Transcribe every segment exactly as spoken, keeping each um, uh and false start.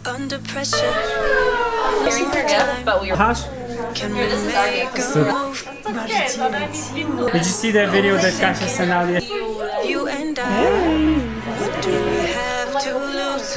under pressure. But we were. Hash? Can we make a move? Did you see that video that Kasia sent out yet? You and I. What do we have to lose?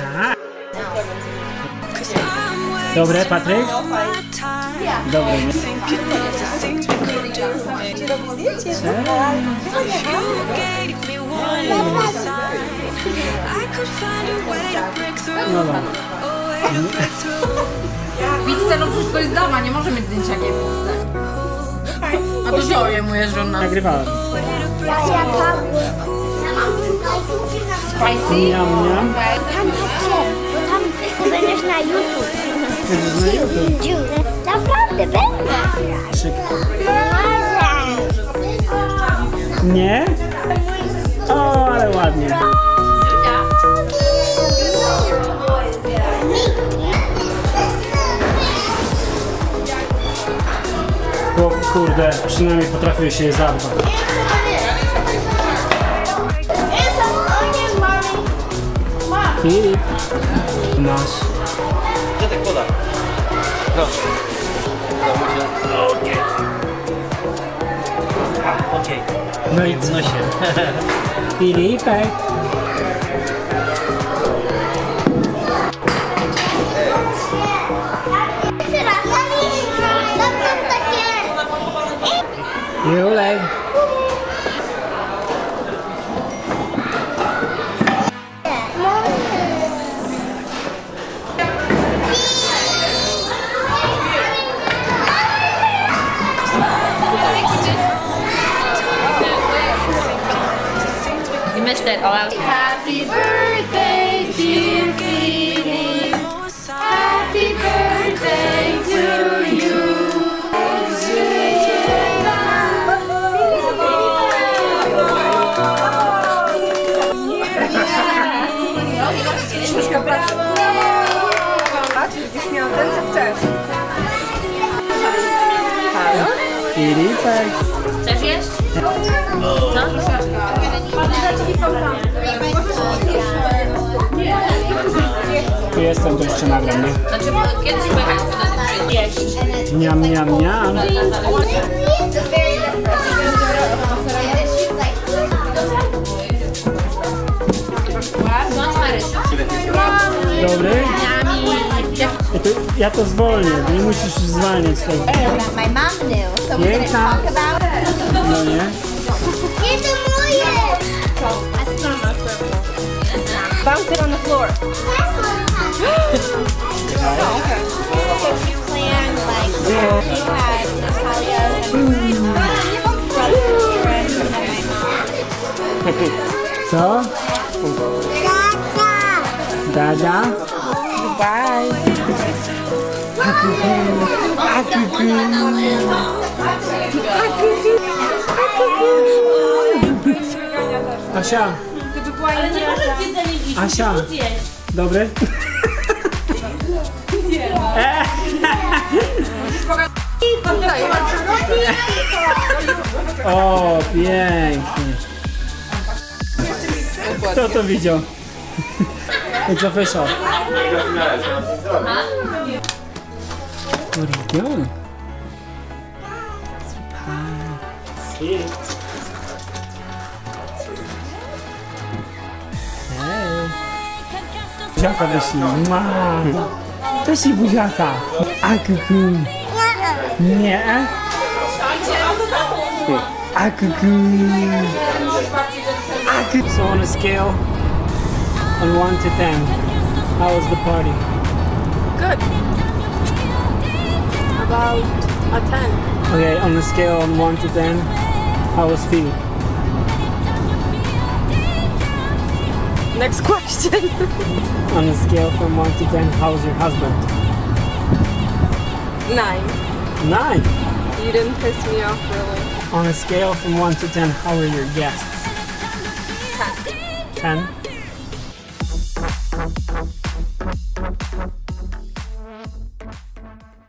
Cause I'm way Dobre, Patryk? my time. Dobre, nie? Thinking of the things we could do. If you gave me one sign, I could find a way to break through. No, no. A way to break through. Pizzę, no przecież to jest dama, nie może mieć zdjęcia jakiej pizzy. A to żołuje moja żona. Nagrywałem. Spicy? Miam, miam. Tam bo tam ty będziesz na YouTube. Będziesz na YouTube. Naprawdę będę. Szybko. Nie? O, ale ładnie. O kurde, przynajmniej potrafię się je zadbać. Filip. Masz. Gdzie tak poda? Proszę. Okej. Okej. No i co się? Filipek. Julek. You missed it. All out. Happy birthday, dear Phoebe. Happy birthday to you. Będziesz miał ten, co chcesz. Filipek. Chcesz jeść? Co? Tu jestem, to jeszcze nagram, nie? Znaczy, bo kiedyś pojechaliśmy do tym jeść. Miam, miam, miam. Bądź Marysiu. Dobry? I to, ja to zwolnię, nie musisz zwalniać tego. My mom knew, so we're gonna Piękna. talk about it. No nie? Nie to moje! Bounce it on the floor. Oh, okay. So we planned like we had Natalia's and brother's friends and then my mom. Co? Dada? Bye. Asia! Asia! Dobry? O, pięknie! Kto to widział? It's official. What are you doing? Surprise. Hey. Buziaka wyślij. Wyślij buziaka. A kuku. Nie. A kuku. A kuku. So on a scale on one to ten, how was the party? Good. About a ten. Okay, on the scale on one to ten, how was Philip? Next question. On a scale from one to ten, how was your husband? Nine. Nine. You didn't piss me off really. On a scale from one to ten, how were your guests? Ten. Ten.